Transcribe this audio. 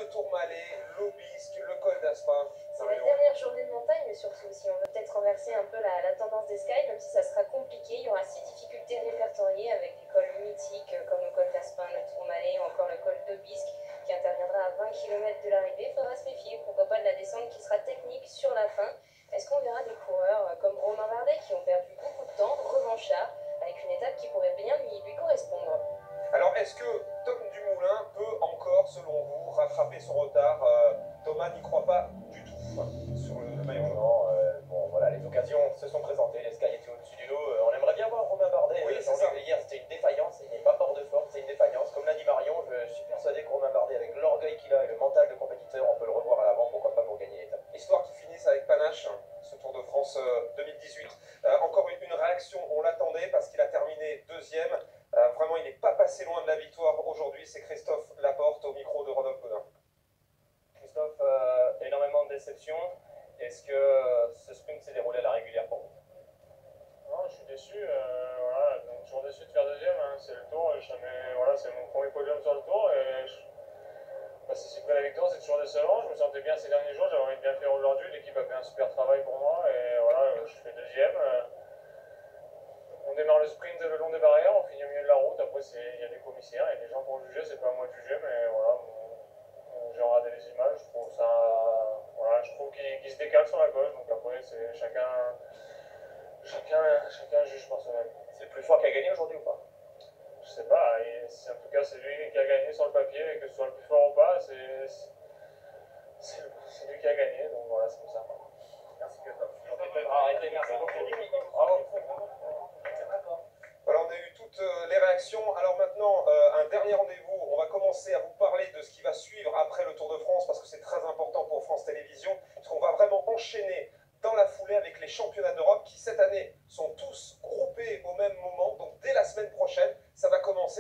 le Tourmalet, l'Aubisque, le col d'Aspin. C'est la dernière journée de montagne, mais surtout, si on veut peut-être renverser un peu la tendance des skies, même si ça sera compliqué, il y aura 6 difficultés répertoriées avec des cols mythiques comme le col d'Aspin, le Tourmalet ou encore le col d'Aubisque qui interviendra à 20 km de l'arrivée. Il faudra se méfier, pourquoi pas de la descente qui sera technique sur la fin. Est-ce qu'on verra des coureurs comme Romain Bardet qui ont perdu beaucoup de temps, revanchards, avec une étape qui pourrait bien lui correspondre? Alors, est-ce que Tom Dumoulin peut encore, selon vous, rattraper son retard? Thomas n'y croit pas du tout sur le maillot jaune. Non, bon voilà, les occasions se sont présentées, les Sky étaient au-dessus du lot. On aimerait bien voir Romain Bardet. Oui, c'est ça. Hier, c'était une défaillance, il n'est pas fort de forme, c'est une défaillance. Comme l'a dit Marion, je suis persuadé que Romain Bardet, avec l'orgueil qu'il a et le mental de compétiteur, on peut le revoir à l'avant, pourquoi pas pour gagner l'étape. Histoire qu'ils finissent avec panache, ce Tour de France 2018. Encore une réaction, on l'attendait parce qu'il a terminé deuxième. Vraiment, il n'est pas passé loin de la victoire aujourd'hui. C'est Christophe Laporte au micro de Rodolphe Godin. Christophe, énormément de déception. Est-ce que ce sprint s'est déroulé à la régulière pour vous? Non, je suis déçu. Voilà, donc toujours déçu de faire deuxième. Hein, c'est le tour. Voilà, c'est mon premier podium sur le tour. Et si c'est pas la victoire, c'est toujours décevant. Je me sentais bien ces derniers jours. J'avais envie de bien faire aujourd'hui. L'équipe a fait un super travail pour moi. Et voilà, je fais deuxième. On démarre le sprint le long des barrières. On finit au milieu de la route. Après, il y a des commissaires et des gens pour juger. C'est pas à moi de juger, mais voilà. J'ai regardé les images. Je trouve ça. Voilà, je trouve qu'il se décale sur la gauche. Donc après, c'est chacun juge par soi-même. C'est le plus fort qui a gagné aujourd'hui ou pas? Je sais pas, en tout cas c'est lui qui a gagné sur le papier, et que ce soit le plus fort ou pas, c'est lui qui a gagné, donc voilà, c'est comme ça. Merci Christophe. Arrêtez, merci beaucoup. Bravo. Voilà, on a eu toutes les réactions. Alors maintenant, un dernier rendez-vous. On va commencer à vous parler de ce qui va suivre après le Tour de France, parce que c'est très important pour France Télévisions, parce qu'on va vraiment enchaîner dans la foulée avec les championnats d'Europe qui, cette année, sont tous groupés au même moment. Donc dès la semaine prochaine, ça va commencer.